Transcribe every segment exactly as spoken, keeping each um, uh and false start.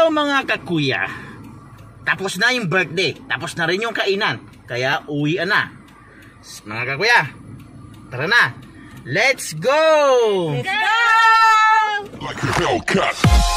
Ito mga kakuya, tapos na yung birthday, tapos na rin yung kainan, kaya uwian na. Mga kakuya, tara na, let's go! Let's go! Like a Hellcat.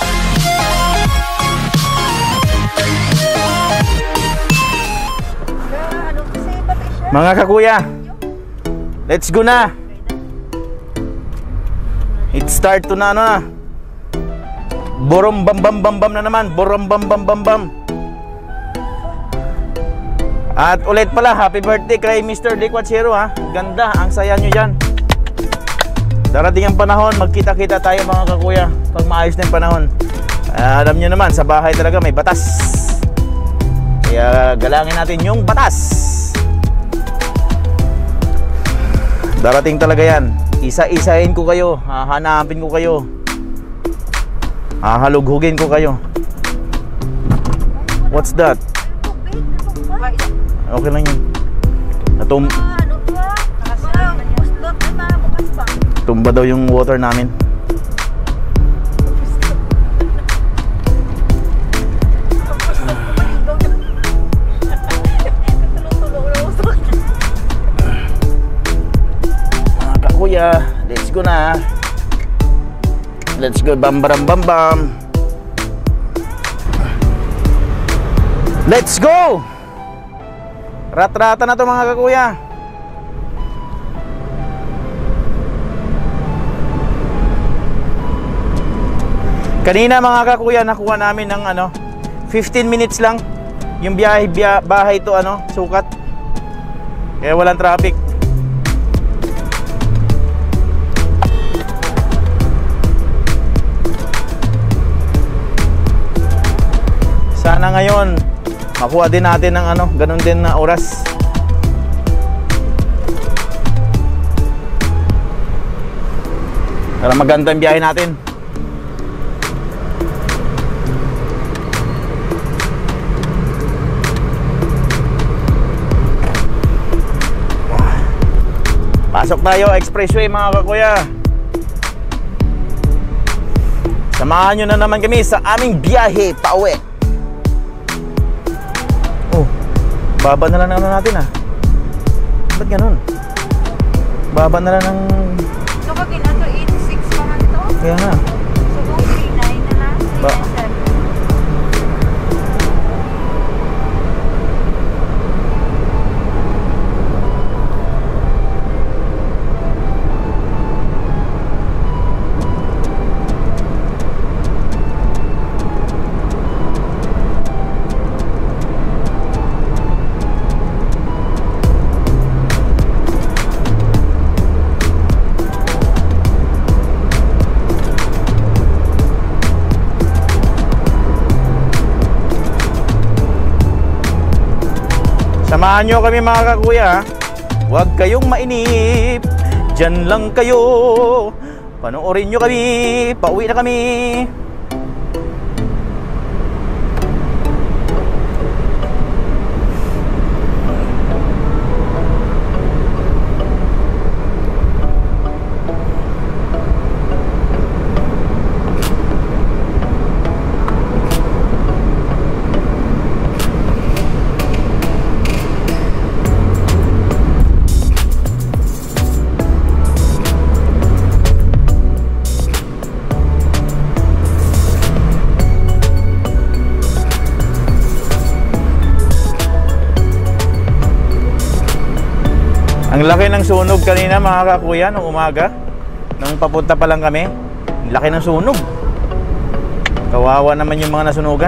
Mga kakuya, let's go na. It start to na ano na. Borom bam bam bam bam na naman. Borom bam bam bam bam. At ulit pala, happy birthday kay Mister Dick Wachero ha. Ganda, ang saya nyo dyan. Darating ang panahon, magkita-kita tayo mga kakuya. Pag maayos na yung panahon. uh, Alam nyo naman, sa bahay talaga may batas. Kaya galangin natin yung batas. Darating talaga yan. Isa-isahin ko kayo. Hahanapin ko kayo. Hahalughugin ko kayo. What's that? Okay lang yun. Natum Tumba daw yung water namin. Mga kakuya, let's go na. Let's go, bam bam bam bam. Let's go! Rat-rata na to mga kakuya. Kanina mga kakuya, nakuha namin ng ano, fifteen minutes lang yung biyahe, biyahe bahay to ano, sukat. Kaya walang traffic. Sana ngayon makuha din natin ng ano, ganun din na oras. Para maganda yung biyahe natin. Pasok tayo, expressway mga kakuya. Samahan nyo na naman kami sa aming biyahe pauwi. Baba na lang na natin ah. Ba't ganun? Baba na lang ng... So pag ina to eighty-six pa man to? Kaya nga. So kung thirty-nine na lang, Ba thirty-seven. Samahan nyo kami mga kakuya. Huwag kayong mainip. Diyan lang kayo. Panoorin nyo kami. Pauwi na kami. Ang laki ng sunog kanina mga kakuya nung umaga. Nung papunta pa lang kami, ang laki ng sunog. Kawawa naman yung mga nasunugan.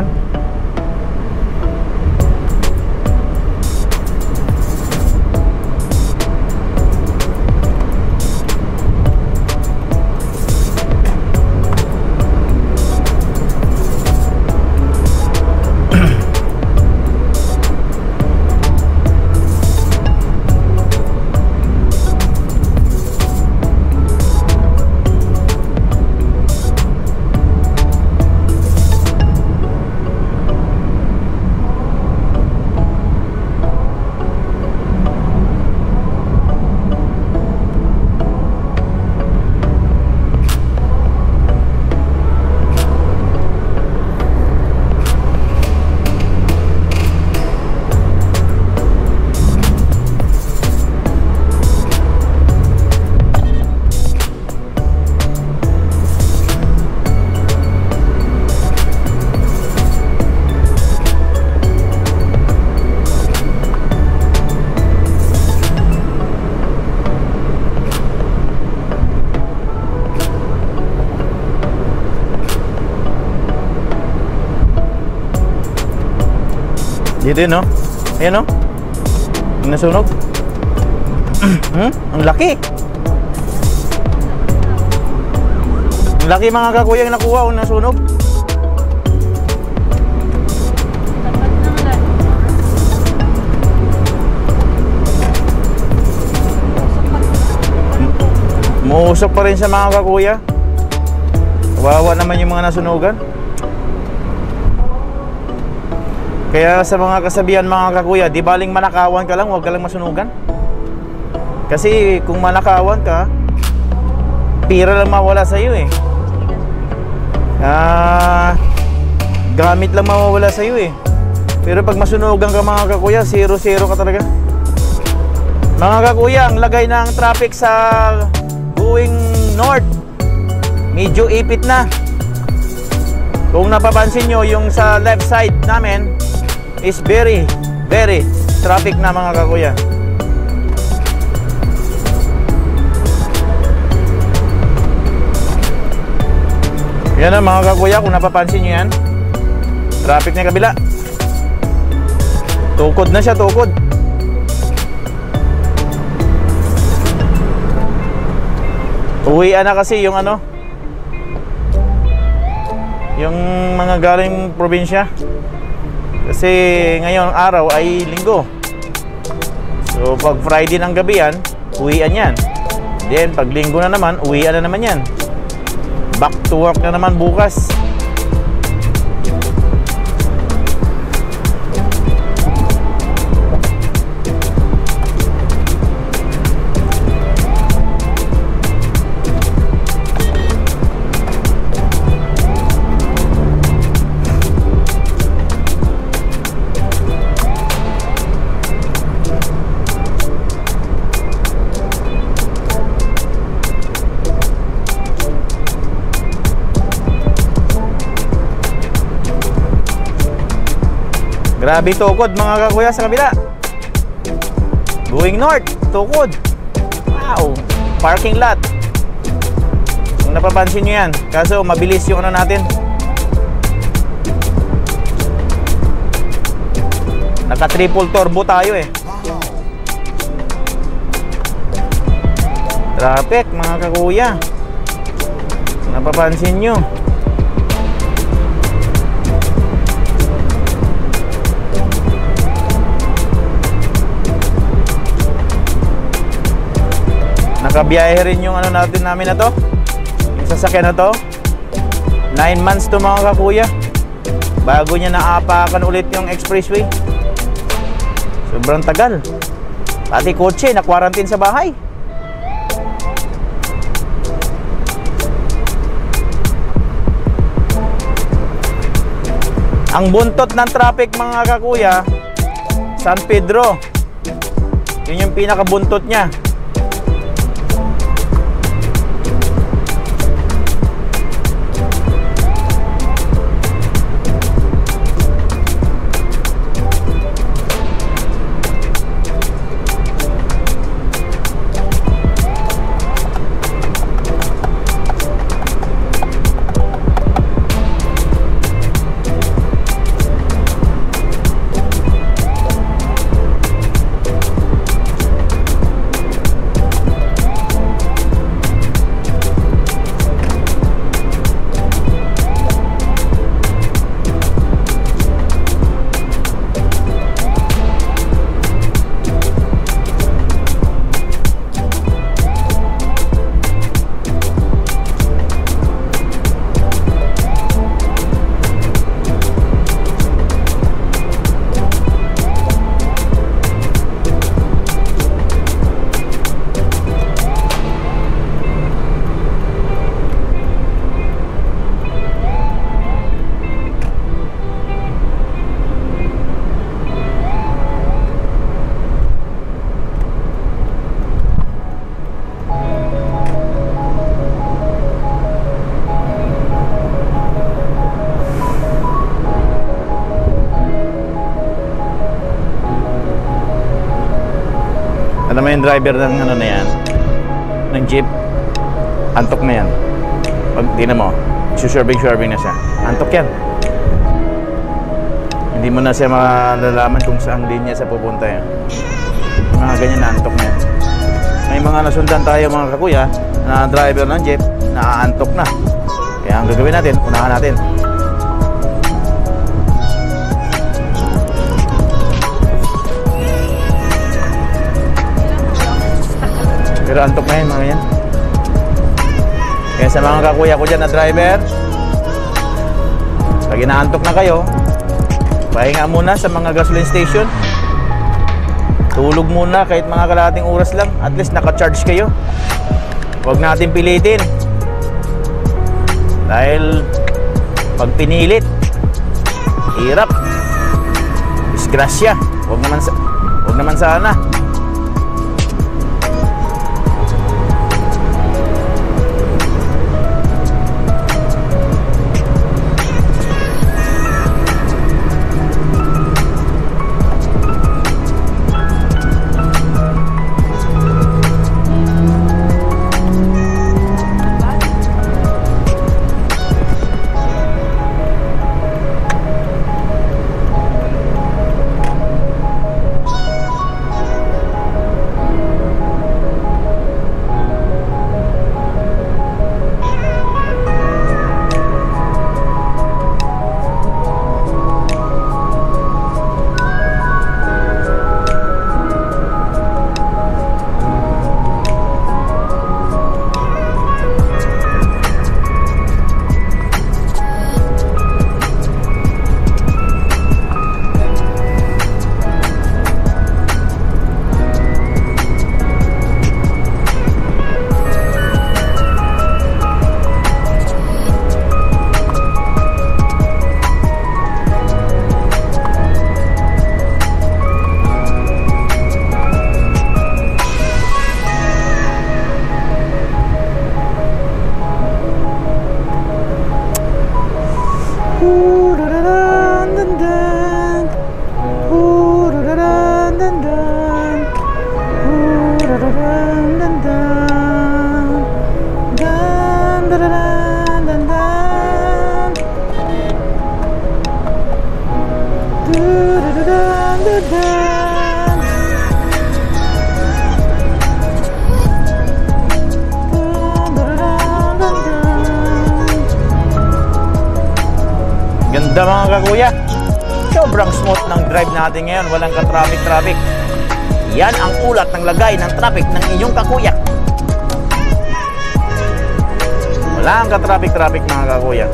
Dito yun, no? Ayan, no? Yung nasunog. Hmm? Ang laki. Ang laki mga kakuya yung nakuha o nasunog. Muusok pa rin sa mga kakuya. Kawawa naman yung mga nasunugan. Kaya sa mga kasabihan mga kakuya, di baling manakawan ka lang, huwag ka lang masunugan. Kasi kung manakawan ka, pira lang mawala sa iyo eh. Ah, gamit lang mawawala sa iyo eh. Pero pag masunugan ka mga kakuya, zero zero ka talaga. Mga kakuya, ang lagay ng traffic sa going north, medyo ipit na. Kung napapansin nyo, yung sa left side namin is very, very traffic na mga kakuya. Yan na mga kakuya, kung napapansin nyo yan, traffic na kabila. Tukod na siya, tukod. Uwian na kasi yung ano, yung mga galing probinsya. Kasi ngayong araw ay linggo. So pag Friday ng gabi yan, uwian yan. Then pag linggo na naman, uwian na naman yan. Back to work na naman bukas. Grabe tukod mga kakuya sa kabila. Going north, tukod. Wow, parking lot. Kung napapansin nyo yan, kaso mabilis yung ano natin. Naka triple turbo tayo eh. Traffic mga kakuya. Kung napapansin nyo. Nakabiyahe rin yung ano natin namin na to, yung sasakyan na to. nine months to mga kakuya, bago niya naapakan ulit yung expressway. Sobrang tagal. Pati kotse na quarantine sa bahay. Ang buntot ng traffic mga kakuya, San Pedro. Yun yung pinakabuntot niya. Alam mo yung driver ng ano na yan, ng jeep, antok na yan. Pag tingnan mo, susurving-surving na siya. Antok yan. Hindi mo na siya malalaman kung saan linya sa pupunta yan. Mga ganyan na antok na yan. May mga nasundan tayo mga kakuya na driver ng jeep na aantok na. Kaya ang gagawin natin, unahan natin. Pero antok na yun mga yan. Kaya sa mga kakuya ko dyan na driver, pag inaantok na kayo, pahinga muna sa mga gasoline station. Tulog muna kahit mga kalahating oras lang. At least naka-charge kayo. Huwag natin pilitin. Dahil pag pinilit, hirap, disgrasya. Huwag naman, sa, huwag naman sana. Ganda mga kakuya. Sobrang smooth ng drive natin ngayon. Walang ka-traffic-traffic. Yan ang ulat ng lagay ng traffic ng inyong kakuya. Walang ka-traffic-traffic mga kakuya.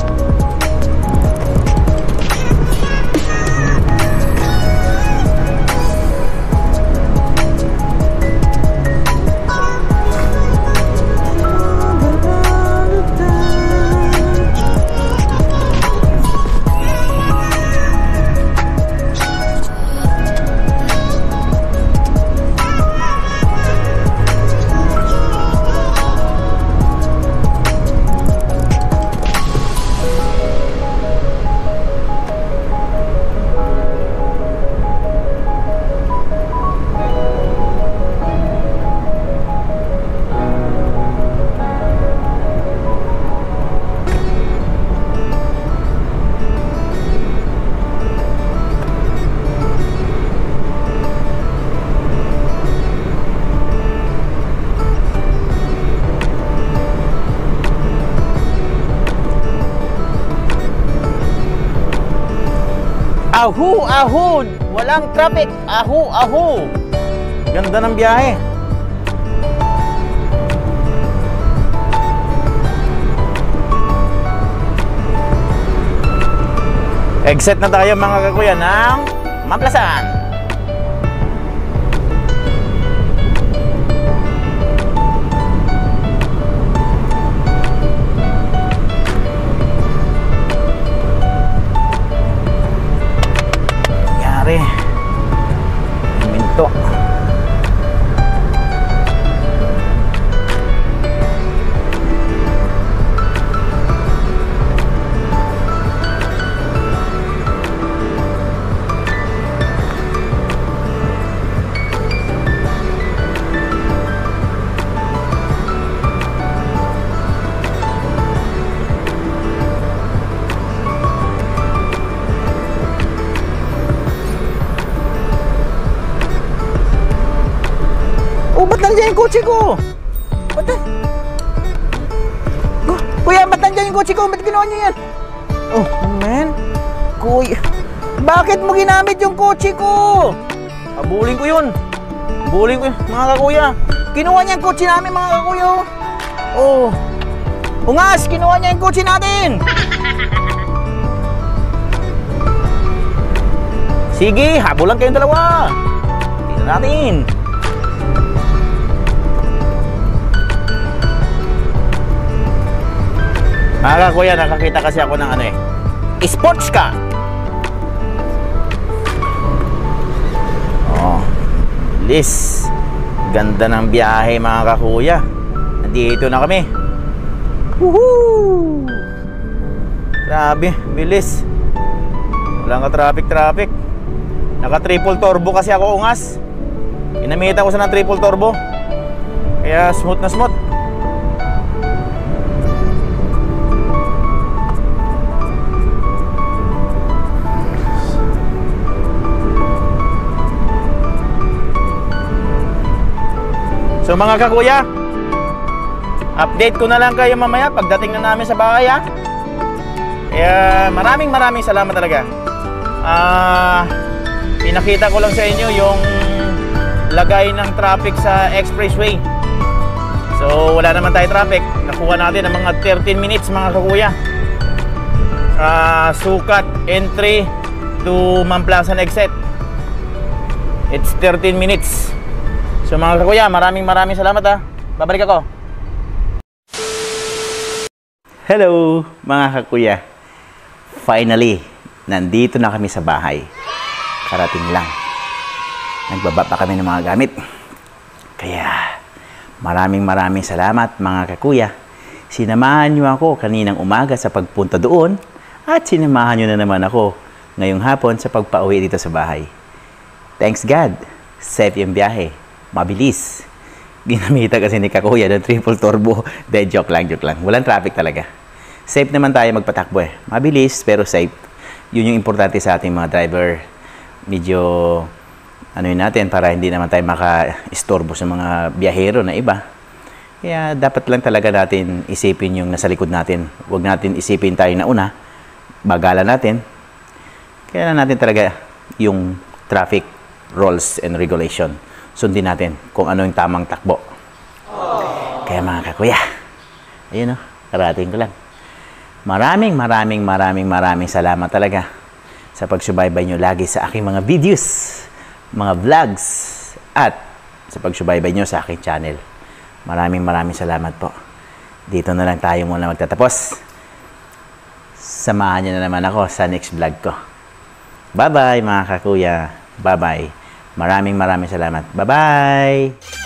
Ahu, ahu! Walang traffic! Ahu, ahu! Ganda ng biyahe. Exit na tayo mga kakuya ng Maplasan. Minto. kotse ko? Ba't na? Oh, kuya, ba't nandiyan yung kotse ko? Ba't ginawa niyo yan? Oh, man. Kuya, bakit mo ginamit yung kotse ko? Habulin ko yun. Habulin ko yun, mga kakuya. Kinuha niya yung kotse namin, mga kakuya. Oh. Ungas, kinuha niya yung kotse natin. Sige, habulan kayong dalawa. Tingnan natin. Mga kakuya, nakakita kasi ako ng ano eh, sports car. Oh, bilis. Ganda ng biyahe, mga kakuya. Nandito na kami. Woohoo! Grabe, bilis. Walang ka-traffic-traffic. Naka-triple turbo kasi ako, ungas. Inamita ko sa ng triple turbo. Kaya smooth na smooth. So mga kakuya, update ko na lang kayo mamaya pagdating na namin sa bahay, ha. Kaya maraming maraming salamat talaga. Ah, uh, pinakita ko lang sa inyo yung lagay ng traffic sa expressway. So wala naman tayo traffic. Nakuha natin ng mga thirteen minutes, mga kakuya. Uh, sukat entry to Mamplasan exit. It's thirteen minutes. So mga kakuya, maraming maraming salamat, ha. Babalik ako. Hello mga kakuya. Finally, nandito na kami sa bahay. Karating lang. Nagbaba pa kami ng mga gamit. Kaya maraming maraming salamat, mga kakuya. Sinamahan niyo ako kaninang umaga sa pagpunta doon at sinamahan niyo na naman ako ngayong hapon sa pagpauwi dito sa bahay. Thanks God. Safe yung biyahe. Mabilis. Ginamita kasi ni kakuya ng triple turbo. De, joke lang, joke lang. Walang traffic talaga. Safe naman tayo magpatakbo eh. Mabilis pero safe. Yun yung importante sa ating mga driver. Medyo ano yun natin para hindi naman tayo maka-istorbo sa mga biyahero na iba. Kaya dapat lang talaga natin isipin yung nasa likod natin. Huwag natin isipin tayo na una. Bagalan natin. Kaya natin talaga yung traffic rules and regulation. Sundin natin kung ano yung tamang takbo. Aww. Kaya mga kakuya, ayun o, karating ko lang. Maraming maraming maraming maraming salamat talaga sa pagsubaybay nyo lagi sa aking mga videos, mga vlogs, at sa pagsubaybay nyo sa aking channel. Maraming maraming salamat po. Dito na lang tayo muna magtatapos. Samahan nyo na naman ako sa next vlog ko. Bye-bye mga kakuya. Bye-bye. Maraming maraming salamat. Bye-bye!